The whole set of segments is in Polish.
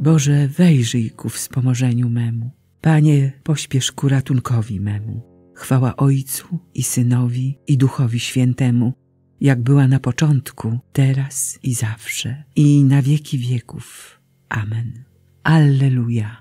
Boże, wejrzyj ku wspomożeniu memu. Panie, pośpiesz ku ratunkowi memu. Chwała Ojcu i Synowi i Duchowi Świętemu, jak była na początku, teraz i zawsze, i na wieki wieków. Amen. Alleluja.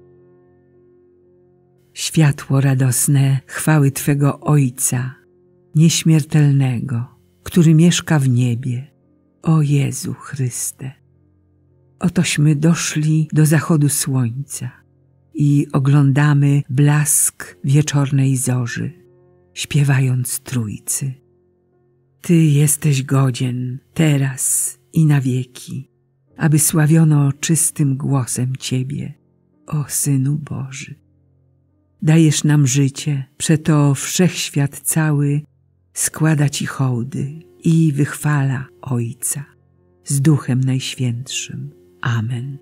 Światło radosne chwały Twego Ojca, nieśmiertelnego, który mieszka w niebie, o Jezu Chryste. Otośmy doszli do zachodu słońca i oglądamy blask wieczornej zorzy, śpiewając Trójcy. Ty jesteś godzien teraz i na wieki, aby sławiono czystym głosem Ciebie, o Synu Boży. Dajesz nam życie, przeto wszechświat cały składa Ci hołdy i wychwala Ojca z Duchem Najświętszym. Amen.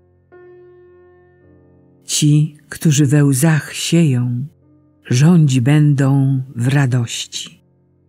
Ci, którzy we łzach sieją, rządzi będą w radości.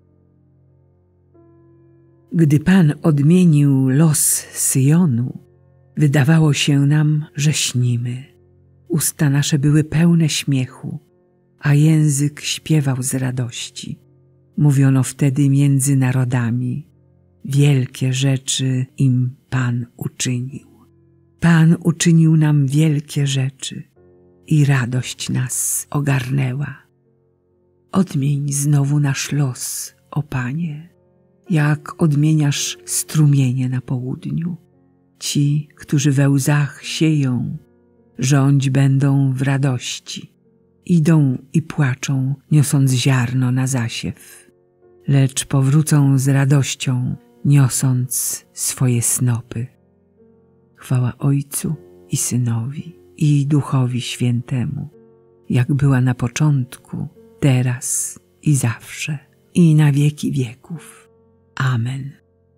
Gdy Pan odmienił los Syjonu, wydawało się nam, że śnimy. Usta nasze były pełne śmiechu, a język śpiewał z radości. Mówiono wtedy między narodami: wielkie rzeczy im Pan uczynił. Pan uczynił nam wielkie rzeczy i radość nas ogarnęła. Odmień znowu nasz los, o Panie, jak odmieniasz strumienie na południu. Ci, którzy we łzach sieją, rządź będą w radości. Idą i płaczą, niosąc ziarno na zasiew, lecz powrócą z radością, niosąc swoje snopy. Chwała Ojcu i Synowi i Duchowi Świętemu, jak była na początku, teraz i zawsze, i na wieki wieków. Amen.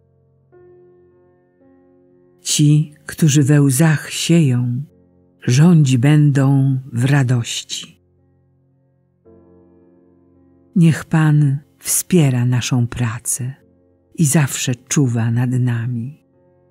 Ci, którzy we łzach sieją, rządzi będą w radości. Niech Pan wspiera naszą pracę i zawsze czuwa nad nami.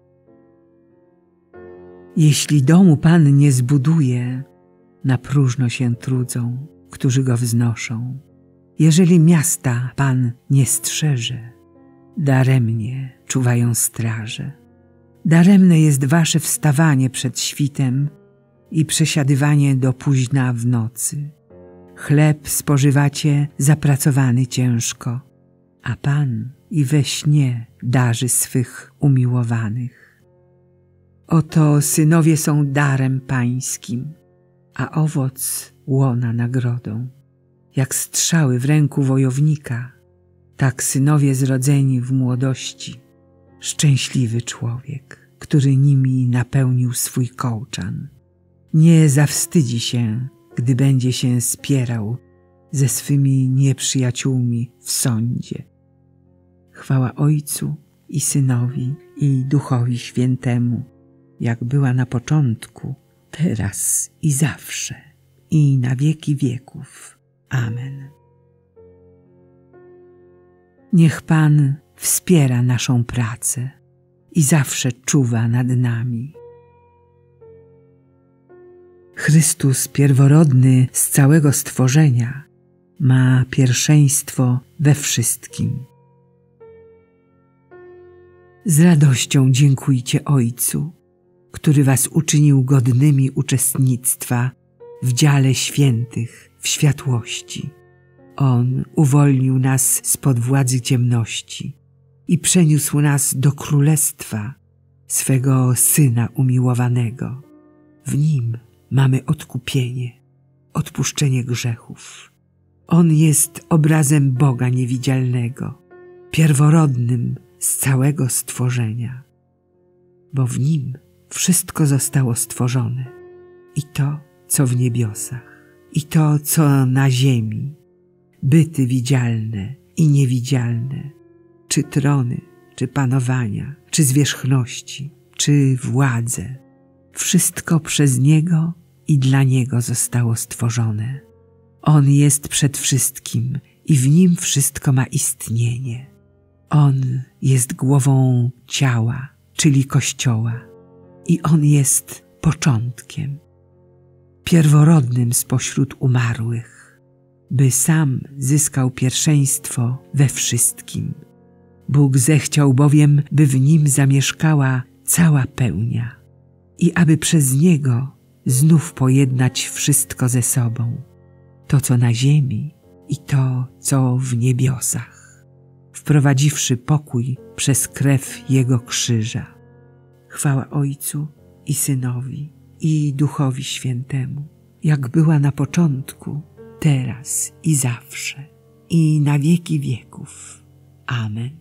Jeśli domu Pan nie zbuduje, na próżno się trudzą, którzy go wznoszą. Jeżeli miasta Pan nie strzeże, daremnie czuwają straże. Daremne jest wasze wstawanie przed świtem i przesiadywanie do późna w nocy. Chleb spożywacie zapracowany ciężko, a Pan i we śnie darzy swych umiłowanych. Oto synowie są darem Pańskim, a owoc łona nagrodą. Jak strzały w ręku wojownika, tak synowie zrodzeni w młodości. Szczęśliwy człowiek, który nimi napełnił swój kołczan. Nie zawstydzi się, gdy będzie się spierał ze swymi nieprzyjaciółmi w sądzie. Chwała Ojcu i Synowi i Duchowi Świętemu, jak była na początku, teraz i zawsze, i na wieki wieków. Amen. Niech Pan wspiera naszą pracę i zawsze czuwa nad nami. Chrystus pierworodny z całego stworzenia ma pierwszeństwo we wszystkim. Z radością dziękujcie Ojcu, który was uczynił godnymi uczestnictwa w dziale świętych w światłości. On uwolnił nas spod władzy ciemności i przeniósł nas do królestwa swego Syna umiłowanego. W Nim mamy odkupienie, odpuszczenie grzechów. On jest obrazem Boga niewidzialnego, pierworodnym z całego stworzenia, bo w Nim wszystko zostało stworzone, i to, co w niebiosach, i to, co na ziemi, byty widzialne i niewidzialne, czy trony, czy panowania, czy zwierzchności, czy władze. Wszystko przez Niego i dla Niego zostało stworzone. On jest przed wszystkim i w Nim wszystko ma istnienie. On jest głową ciała, czyli Kościoła, i On jest początkiem, pierworodnym spośród umarłych, by sam zyskał pierwszeństwo we wszystkim. Bóg zechciał bowiem, by w nim zamieszkała cała pełnia i aby przez Niego znów pojednać wszystko ze sobą, to co na ziemi i to co w niebiosach, wprowadziwszy pokój przez krew Jego krzyża. Chwała Ojcu i Synowi i Duchowi Świętemu, jak była na początku, teraz i zawsze, i na wieki wieków. Amen.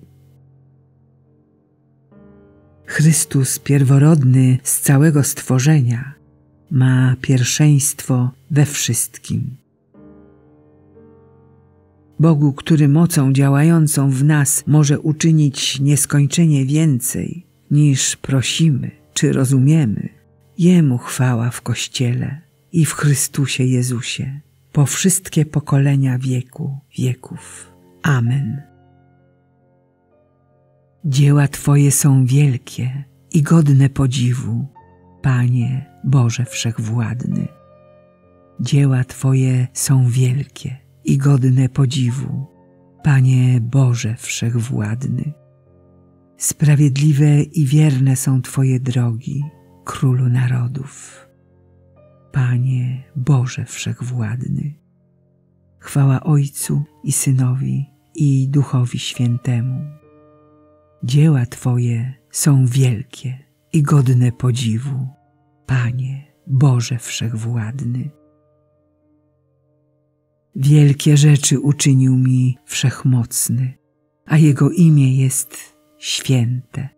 Chrystus pierworodny z całego stworzenia ma pierwszeństwo we wszystkim. Bogu, który mocą działającą w nas może uczynić nieskończenie więcej, niż prosimy czy rozumiemy, Jemu chwała w Kościele i w Chrystusie Jezusie po wszystkie pokolenia wieku wieków. Amen. Dzieła Twoje są wielkie i godne podziwu, Panie Boże Wszechwładny. Dzieła Twoje są wielkie i godne podziwu, Panie Boże Wszechwładny. Sprawiedliwe i wierne są Twoje drogi, Królu narodów. Panie Boże Wszechwładny. Chwała Ojcu i Synowi i Duchowi Świętemu. Dzieła Twoje są wielkie i godne podziwu, Panie Boże Wszechwładny. Wielkie rzeczy uczynił mi Wszechmocny, a Jego imię jest święte.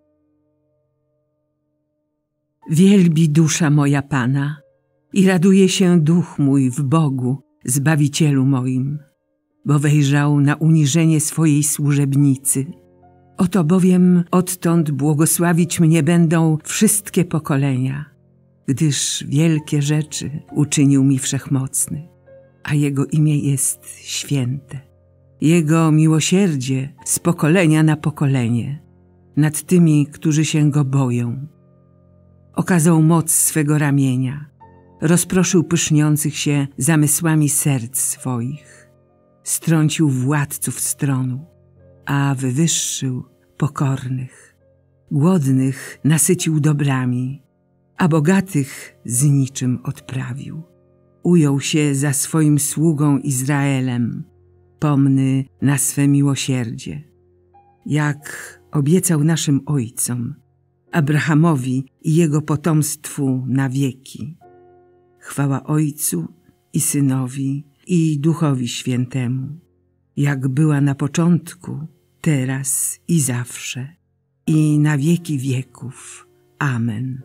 Wielbi dusza moja Pana i raduje się duch mój w Bogu, Zbawicielu moim, bo wejrzał na uniżenie swojej służebnicy. Oto bowiem odtąd błogosławić mnie będą wszystkie pokolenia, gdyż wielkie rzeczy uczynił mi Wszechmocny, a Jego imię jest święte. Jego miłosierdzie z pokolenia na pokolenie nad tymi, którzy się Go boją. Okazał moc swego ramienia, rozproszył pyszniących się zamysłami serc swoich, strącił władców stronu, a wywyższył pokornych. Głodnych nasycił dobrami, a bogatych z niczym odprawił. Ujął się za swoim sługą Izraelem, pomny na swe miłosierdzie, jak obiecał naszym ojcom, Abrahamowi i jego potomstwu na wieki. Chwała Ojcu i Synowi i Duchowi Świętemu, jak była na początku, teraz i zawsze, i na wieki wieków. Amen.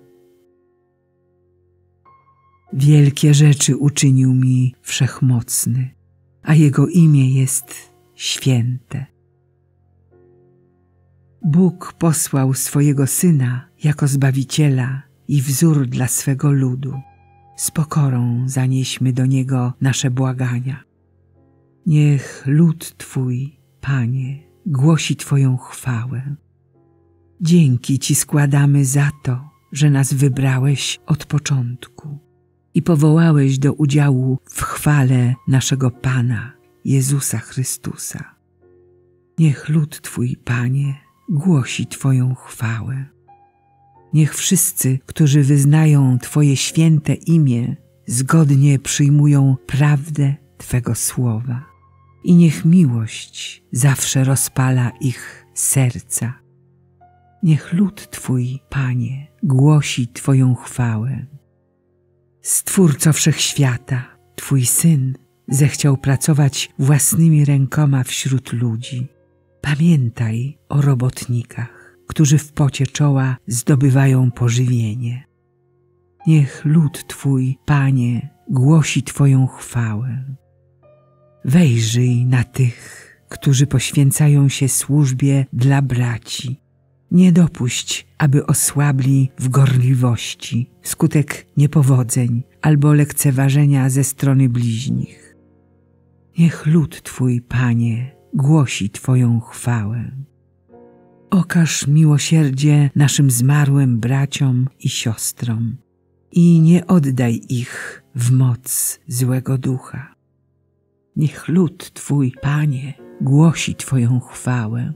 Wielkie rzeczy uczynił mi Wszechmocny, a Jego imię jest święte. Bóg posłał swojego Syna jako Zbawiciela i wzór dla swego ludu. Z pokorą zanieśmy do Niego nasze błagania. Niech lud Twój, Panie, głosi Twoją chwałę. Dzięki Ci składamy za to, że nas wybrałeś od początku i powołałeś do udziału w chwale naszego Pana, Jezusa Chrystusa. Niech lud Twój, Panie, głosi Twoją chwałę. Niech wszyscy, którzy wyznają Twoje święte imię, zgodnie przyjmują prawdę Twego słowa. I niech miłość zawsze rozpala ich serca. Niech lud Twój, Panie, głosi Twoją chwałę. Stwórco wszechświata, Twój Syn zechciał pracować własnymi rękoma wśród ludzi. Pamiętaj o robotnikach, którzy w pocie czoła zdobywają pożywienie. Niech lud Twój, Panie, głosi Twoją chwałę. Wejrzyj na tych, którzy poświęcają się służbie dla braci. Nie dopuść, aby osłabli w gorliwości wskutek niepowodzeń albo lekceważenia ze strony bliźnich. Niech lud Twój, Panie, głosi Twoją chwałę. Okaż miłosierdzie naszym zmarłym braciom i siostrom. i nie oddaj ich w moc złego ducha. Niech lud Twój, Panie, głosi Twoją chwałę.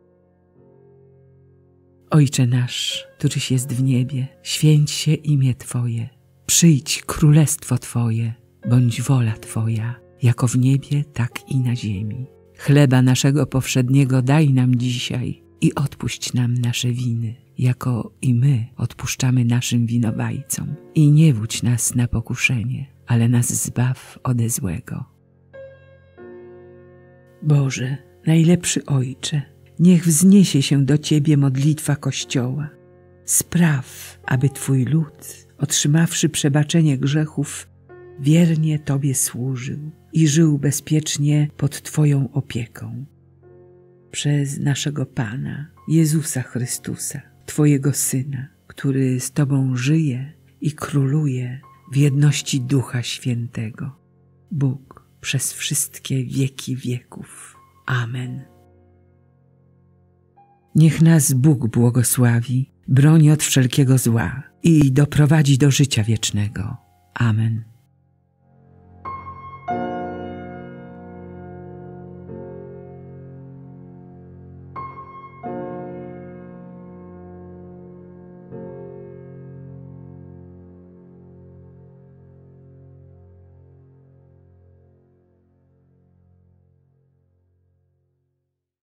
Ojcze nasz, któryś jest w niebie, święć się imię Twoje. Przyjdź królestwo Twoje, bądź wola Twoja, jako w niebie, tak i na ziemi. Chleba naszego powszedniego daj nam dzisiaj i odpuść nam nasze winy, jako i my odpuszczamy naszym winowajcom. I nie wódź nas na pokuszenie, ale nas zbaw ode złego. Boże, najlepszy Ojcze, niech wzniesie się do Ciebie modlitwa Kościoła. Spraw, aby Twój lud, otrzymawszy przebaczenie grzechów, wiernie Tobie służył i żył bezpiecznie pod Twoją opieką. Przez naszego Pana, Jezusa Chrystusa, Twojego Syna, który z Tobą żyje i króluje w jedności Ducha Świętego. Bóg przez wszystkie wieki wieków. Amen. Niech nas Bóg błogosławi, broni od wszelkiego zła i doprowadzi do życia wiecznego. Amen.